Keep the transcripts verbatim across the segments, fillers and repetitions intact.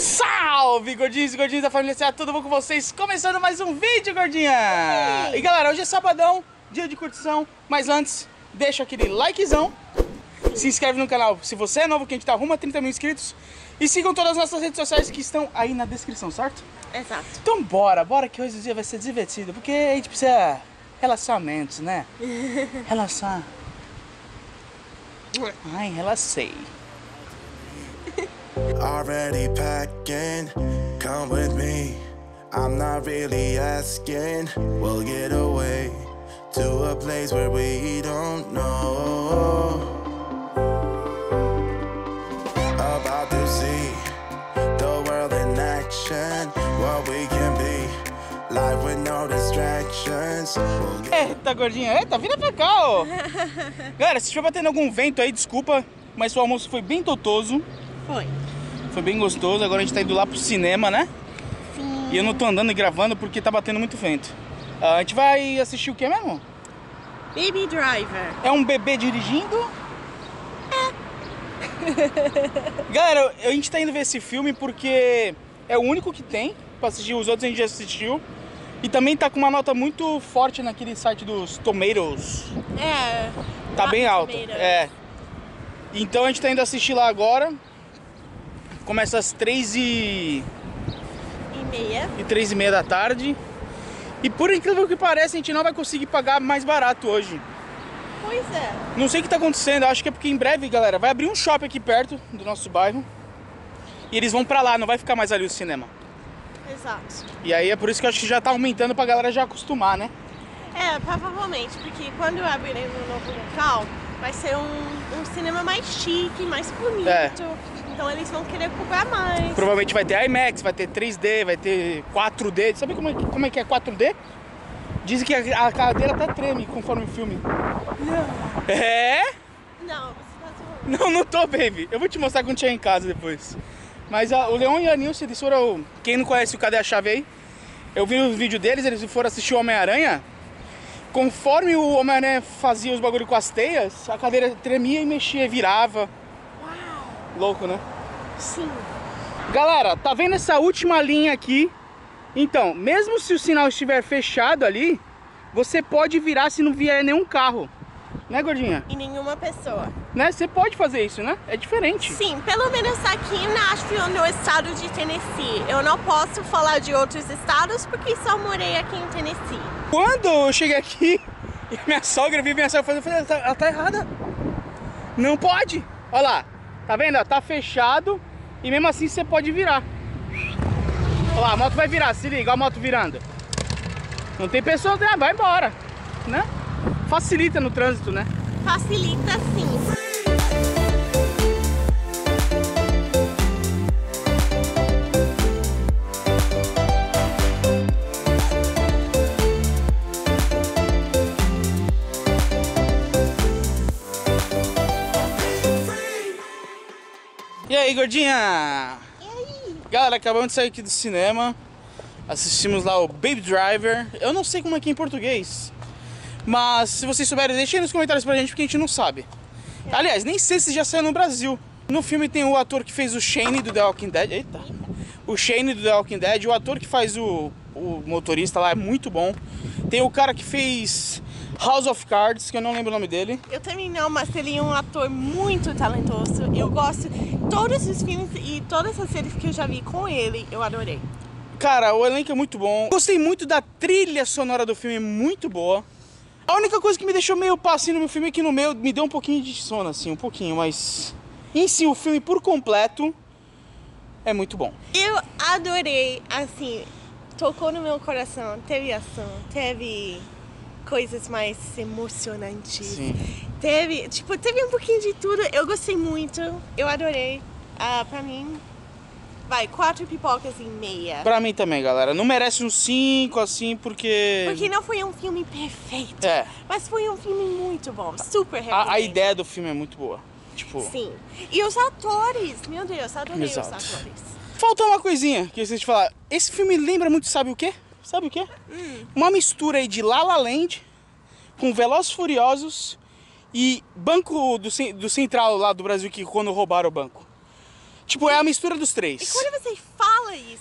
Salve, gordinhos e gordinhas da família C A, tudo bom com vocês? Começando mais um vídeo, gordinha! E galera, hoje é sabadão, dia de curtição, mas antes, deixa aquele likezão, se inscreve no canal se você é novo, que a gente tá rumo a trinta mil inscritos, e sigam todas as nossas redes sociais que estão aí na descrição, certo? Exato. Então bora, bora que hoje o dia vai ser divertido, porque a gente precisa relacionamentos, né? Relação. Ai, relacei. Already packing, come with me. I'm not really asking. We'll get away to a place where we don't know. About to see the world in action. What we can be, life with no distractions. We'll get... Eita, gordinha, eita, vira pra cá, ó. Galera, se estiver batendo algum vento aí, desculpa, mas o almoço foi bem totoso. Foi. Foi bem gostoso, agora a gente tá indo lá pro cinema, né? Sim. E eu não tô andando e gravando porque tá batendo muito vento. Ah, a gente vai assistir o que mesmo? Baby Driver. É um bebê dirigindo? É. Galera, a gente tá indo ver esse filme porque é o único que tem pra assistir, os outros a gente já assistiu. E também tá com uma nota muito forte naquele site dos Tomatoes. É. Tá bem alto. Tomatoes. É. Então a gente tá indo assistir lá agora. Começa às três e... E meia. e três e meia da tarde. E por incrível que pareça, a gente não vai conseguir pagar mais barato hoje. Pois é. Não sei o que tá acontecendo, acho que é porque em breve, galera, vai abrir um shopping aqui perto do nosso bairro. E eles vão pra lá, não vai ficar mais ali o cinema. Exato. E aí é por isso que eu acho que já tá aumentando pra galera já acostumar, né? É, provavelmente, porque quando abrirem no novo local, vai ser um, um cinema mais chique, mais bonito. É. Então eles vão querer cobrar mais. Provavelmente vai ter IMAX, vai ter três D, vai ter quatro D. Sabe como é, que- como é que é quatro D? Dizem que a, a cadeira até treme conforme o filme. Não. É? Não, você tá zoando. Não, não tô, baby. Eu vou te mostrar quando chegar em casa depois. Mas a- o Leon e a Nilce, eles foram... Quem não conhece o Cadê a Chave aí? Eu vi o vídeo deles, eles foram assistir o Homem-Aranha. Conforme o Homem-Aranha fazia os bagulho com as teias, a cadeira tremia e mexia, virava. Uau. Louco, né? Sim. Galera, tá vendo essa última linha aqui? Então, mesmo se o sinal estiver fechado ali, você pode virar se não vier nenhum carro. Né, gordinha? E nenhuma pessoa. Né? Você pode fazer isso, né? É diferente. Sim, pelo menos aqui em Nashville, no estado de Tennessee. Eu não posso falar de outros estados porque só morei aqui em Tennessee. Quando eu cheguei aqui e minha sogra viu minha sogra, eu falei, ela tá, ela tá errada. Não pode. Olha lá, tá vendo? Ela tá fechado e mesmo assim você pode virar. Olha lá, a moto vai virar, se liga, a moto virando. Não tem pessoa, né? Vai embora, né? Facilita no trânsito, né? Facilita sim. E aí, gordinha? E aí? Galera, acabamos de sair aqui do cinema. Assistimos lá o Baby Driver. Eu não sei como é que é em português, mas se vocês souberem, deixem aí nos comentários pra gente, porque a gente não sabe. Aliás, nem sei se já saiu no Brasil. No filme tem o ator que fez o Shane do The Walking Dead. Eita! O Shane do The Walking Dead. O ator que faz o, o motorista lá é muito bom. Tem o cara que fez House of Cards, que eu não lembro o nome dele. Eu também não, mas ele é um ator muito talentoso. Eu gosto todos os filmes e todas as séries que eu já vi com ele, eu adorei. Cara, o elenco é muito bom. Gostei muito da trilha sonora do filme, é muito boa. A única coisa que me deixou meio passinho no meu filme é que no meu me deu um pouquinho de sono, assim, um pouquinho, mas em si o filme por completo é muito bom. Eu adorei, assim, tocou no meu coração. Teve ação, teve coisas mais emocionantes. Sim. Teve, tipo, teve um pouquinho de tudo. Eu gostei muito, eu adorei. Ah, pra mim, vai, quatro pipocas e meia. Pra mim também, galera. Não merece um cinco, assim, porque... Porque não foi um filme perfeito, É. mas foi um filme muito bom, super recomendo. A, a ideia do filme é muito boa. Tipo... Sim. E os atores, meu Deus, adorei Exato. os atores. Faltou uma coisinha que eu esqueci de falar. Esse filme lembra muito, sabe o quê? Sabe o quê? Hum. Uma mistura aí de La La Land com Velozes e Furiosos e Banco do, do Central lá do Brasil, que quando roubaram o banco. Tipo, é a mistura dos E três. quando você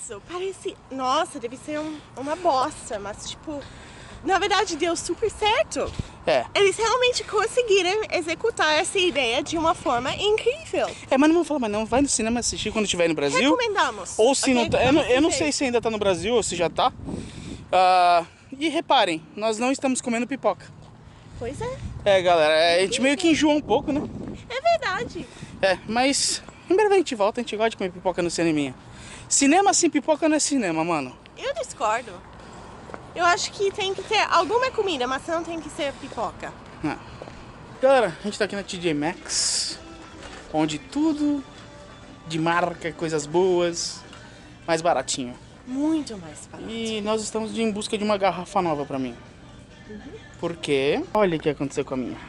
isso. Parece... Nossa, deve ser um, uma bosta, mas tipo... Na verdade, deu super certo. É. Eles realmente conseguiram executar essa ideia de uma forma incrível. É, mas não vamos falar, mas não vai no cinema assistir quando estiver no Brasil. Recomendamos. Ou se Ok? não tá, eu, não, eu não Vamos sei ver. se ainda tá no Brasil ou se já tá. Ah, e reparem, nós não estamos comendo pipoca. Pois é. É, galera, a gente meio que enjoa um pouco, né? É verdade. É, mas em breve a gente volta, a gente gosta de comer pipoca no cineminha. Cinema sem pipoca não é cinema, mano. Eu discordo. Eu acho que tem que ter alguma comida, mas não tem que ser pipoca. Ah. Galera, a gente tá aqui na T J Maxx, onde tudo de marca, coisas boas, mais baratinho. Muito mais barato. E nós estamos em busca de uma garrafa nova pra mim. Uhum. Porque, olha o que aconteceu com a minha.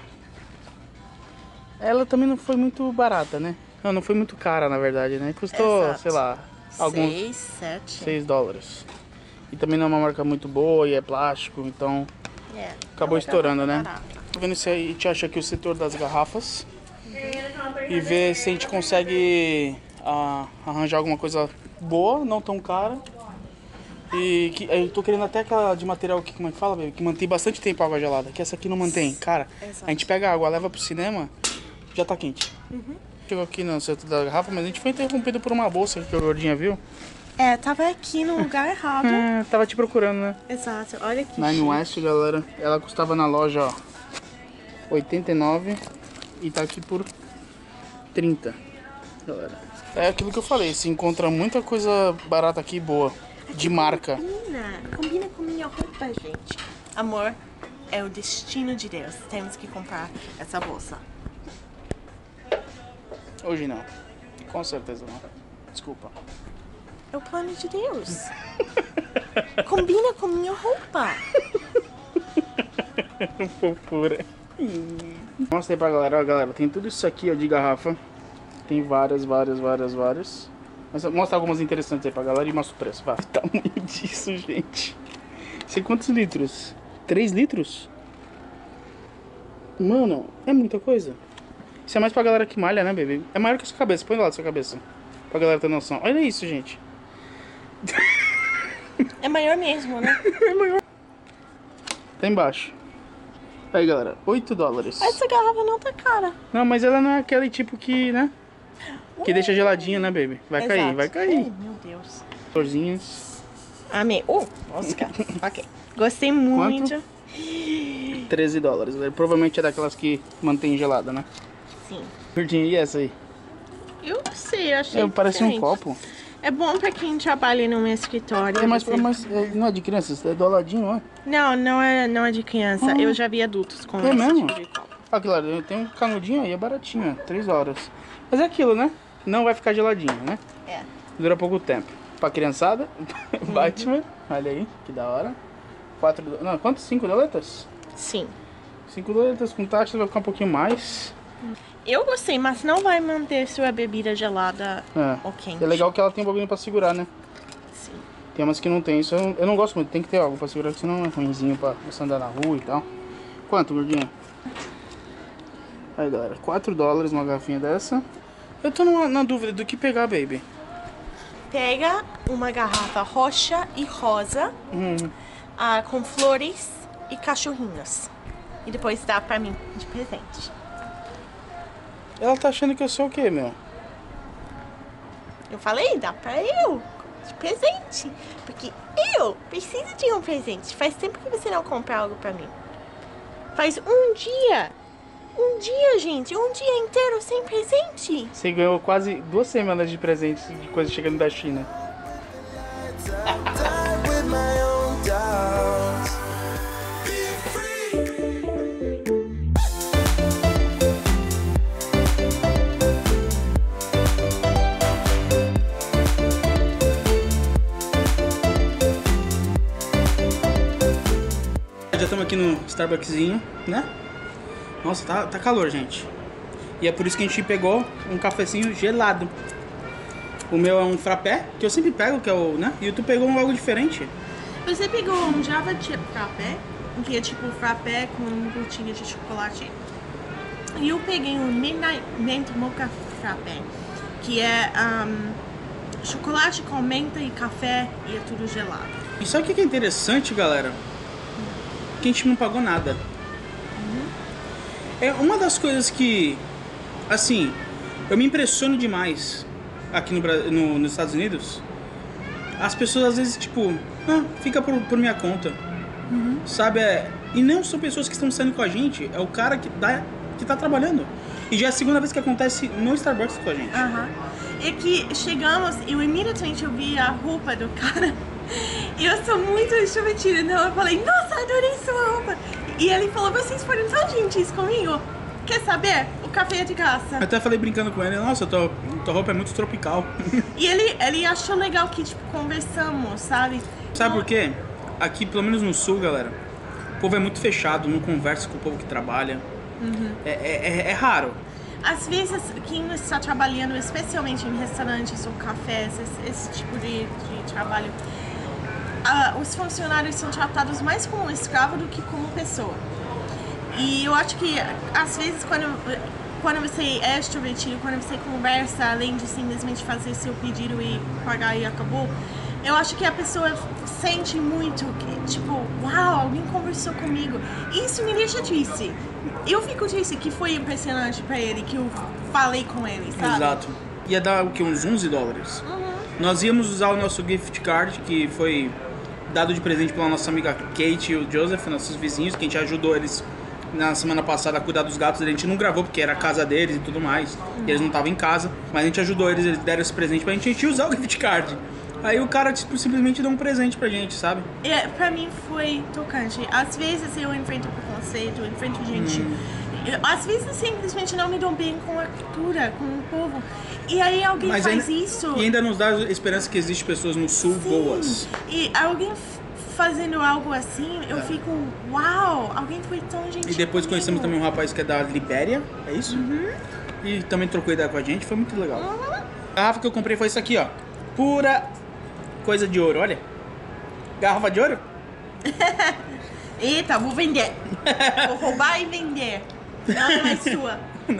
Ela também não foi muito barata, né? Não, não foi muito cara, na verdade, né? Custou, Exato. sei lá, alguns Seis, sete. seis dólares. E também não é uma marca muito boa e é plástico, então É. acabou Uma estourando, né? garrafa barata. Tô vendo se a gente acha aqui o setor das garrafas e ver se a gente consegue ah, arranjar alguma coisa boa, não tão cara. E que, eu tô querendo até aquela de material que, como é que fala, baby? Que mantém bastante tempo a água gelada, que essa aqui não mantém. Cara, Exato. a gente pega a água, leva pro cinema, já tá quente. Chegou aqui no setor da garrafa, mas a gente foi interrompido por uma bolsa que a gordinha viu. É, tava aqui no lugar errado. É, tava te procurando, né? Exato, olha que Nine chique. West, galera, ela custava na loja, ó, oitenta e nove e tá aqui por trinta, galera. É aquilo que eu falei, se encontra muita coisa barata aqui boa, de marca. Combina, combina com minha roupa, gente. Amor, é o destino de Deus. Temos que comprar essa bolsa. Hoje não, com certeza não. Desculpa. É o plano de Deus. Combina com minha roupa. Fofura. Mostra aí pra galera, ó, galera, tem tudo isso aqui, ó, de garrafa. Tem várias, várias, várias, várias. Mas mostra algumas interessantes aí pra galera e mostra o preço. Vai. O tamanho disso, gente. Isso é quantos litros? três litros? Mano, é muita coisa. Isso é mais pra galera que malha, né, bebê? É maior que a sua cabeça. Põe do lado da sua cabeça. Pra galera ter noção. Olha isso, gente. É maior mesmo, né? Tá embaixo. Aí, galera. oito dólares. Essa garrafa não tá cara. Não, mas ela não é aquele tipo que, né? Que deixa geladinha, né, baby? Vai cair, Exato. vai cair. Oh, meu Deus. Florzinhas. Amei. Oh, Oscar. Ok. Gostei muito. treze dólares. Provavelmente é daquelas que mantém gelada, né? Sim. Gordinha, e essa aí? Eu não sei, achei É, parece um diferente. copo. É bom pra quem trabalha no meu escritório. É, mas, você- mas é, não é de crianças, é do ladinho, não é? Não, não é, não é de criança. Ah. Eu já vi adultos com É esse mesmo? tipo de copo. Ah, claro, tem um canudinho aí, é baratinho, três horas. Mas é aquilo, né? Não vai ficar geladinho, né? É. Dura pouco tempo. Pra criançada, Batman, olha aí, que da hora. Quatro, do- não, quantos? Cinco doletas? Sim. Cinco doletas com taxa vai ficar um pouquinho mais. Eu gostei, mas não vai manter sua bebida gelada É. ou quente. É legal que ela tem um bagulho pra segurar, né? Sim. Tem umas que não tem, isso eu não, eu não gosto muito, tem que ter algo pra segurar, senão é ruimzinho pra você andar na rua e tal. Quanto, gordinha? Aí, galera, quatro dólares uma garrafinha dessa. Eu tô numa, na dúvida do que pegar, baby. Pega uma garrafa roxa e rosa Hum, ah, com flores e cachorrinhos. E depois dá pra mim de presente. ela tá achando que eu sou o quê, meu? Eu falei, dá pra eu de presente. Porque eu preciso de um presente. Faz tempo que você não compra algo pra mim. Faz um dia. Um dia, gente. Um dia inteiro sem presente. Você ganhou quase duas semanas de presentes de coisa chegando da China. Die with my own doubts. Be free. Já estamos aqui no Starbucksinho, né? Nossa, tá, tá calor, gente. E é por isso que a gente pegou um cafezinho gelado. O meu é um frappé, que eu sempre pego, que é o, né? E tu pegou um algo diferente. Você pegou um Java Chip Frappé, que é tipo frappé com gotinha de chocolate. E eu peguei um Midnight Mint Mocha Frappé, que é um, chocolate com menta e café e é tudo gelado. E sabe o que é interessante, galera? Que a gente não pagou nada. Uhum. É uma das coisas que, assim, eu me impressiono demais aqui no, no, nos Estados Unidos. As pessoas às vezes, tipo, ah, fica por, por minha conta. Uhum. Sabe? É, e não são pessoas que estão saindo com a gente, é o cara que tá, que tá trabalhando. E já é a segunda vez que acontece no Starbucks com a gente. Aham. E que chegamos, eu imediatamente eu vi a roupa do cara. E eu sou muito extrovertida, então eu falei, nossa, adorei sua roupa. E ele falou, vocês foram tão gentis comigo. Quer saber? O café é de graça. Eu até falei brincando com ele, nossa, tua, tua roupa é muito tropical. E ele, ele achou legal que, tipo, conversamos, sabe? Sabe então, por quê? Aqui, pelo menos no sul, galera, o povo é muito fechado, não conversa com o povo que trabalha. Uhum. É, é, é raro. Às vezes, quem está trabalhando, especialmente em restaurantes ou cafés, esse, esse tipo de, de trabalho, uh, os funcionários são tratados mais como escravo do que como pessoa. E eu acho que, às vezes, quando, quando você é extrovertido, quando você conversa, além de simplesmente fazer seu pedido e pagar e acabou, eu acho que a pessoa sente muito que, tipo, uau, alguém conversou comigo. Isso me deixa triste. Eu fico triste que foi impressionante pra ele, que eu falei com ele, sabe? Exato. Ia dar o que? Uns onze dólares. Uhum. Nós íamos usar o nosso gift card, que foi dado de presente pela nossa amiga Kate e o Joseph, nossos vizinhos, que a gente ajudou eles na semana passada a cuidar dos gatos. A gente não gravou porque era a casa deles e tudo mais. Uhum. E eles não estavam em casa, mas a gente ajudou eles, eles deram esse presente pra gente, a gente ia usar o gift card. Aí o cara tipo, simplesmente deu um presente pra gente, sabe? É, pra mim foi tocante. Às vezes eu enfrento preconceito, eu enfrento gente... Hum. Eu, às vezes eu simplesmente não me dou bem com a cultura, com o povo. E aí alguém Mas faz ainda, isso... E ainda nos dá esperança que existe pessoas no sul Sim. boas. E alguém fazendo algo assim, eu é. fico... Uau, alguém foi tão gentil. E depois comigo. conhecemos também um rapaz que é da Libéria, é isso? Uhum. E também trocou ideia com a gente, foi muito legal. Uhum. A garrafa que eu comprei foi isso aqui, ó. Pura... coisa de ouro, olha. Garrafa de ouro? Eita, vou vender. Vou roubar e vender. Não é mais sua.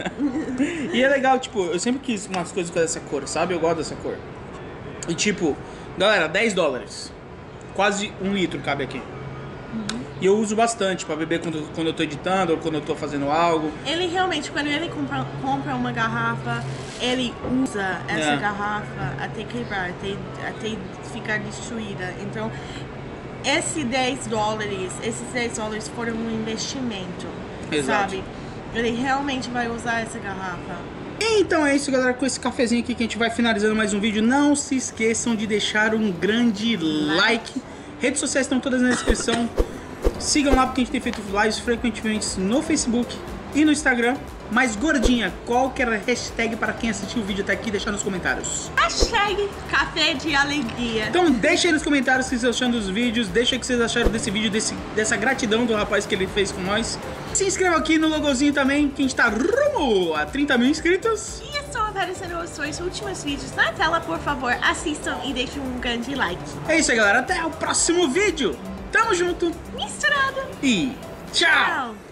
E é legal, tipo, eu sempre quis umas coisas com essa cor, sabe? Eu gosto dessa cor. E tipo, galera, dez dólares. Quase um litro cabe aqui. Uhum. E eu uso bastante pra beber quando, quando eu tô editando ou quando eu tô fazendo algo. Ele realmente, quando ele compra, compra uma garrafa, ele usa essa é. garrafa até quebrar, até, até ficar destruída. Então, esses dez dólares, esses dez dólares foram um investimento, Exato. sabe? Ele realmente vai usar essa garrafa. Então é isso, galera, com esse cafezinho aqui que a gente vai finalizando mais um vídeo. Não se esqueçam de deixar um grande like. like. Redes sociais estão todas na descrição. Sigam lá porque a gente tem feito lives frequentemente no Facebook e no Instagram. Mas gordinha, qual que era a hashtag para quem assistiu o vídeo até aqui? Deixar nos comentários. Hashtag café de alegria. Então deixa aí nos comentários o que vocês acham dos vídeos. Deixa o que vocês acharam desse vídeo, desse, dessa gratidão do rapaz que ele fez com nós. Se inscreva aqui no logozinho também, que a gente tá rumo a trinta mil inscritos. E estão aparecendo os dois últimos vídeos na tela, por favor, assistam e deixem um grande like. É isso aí, galera. Até o próximo vídeo. Tamo junto. Misturado. E tchau. Tchau.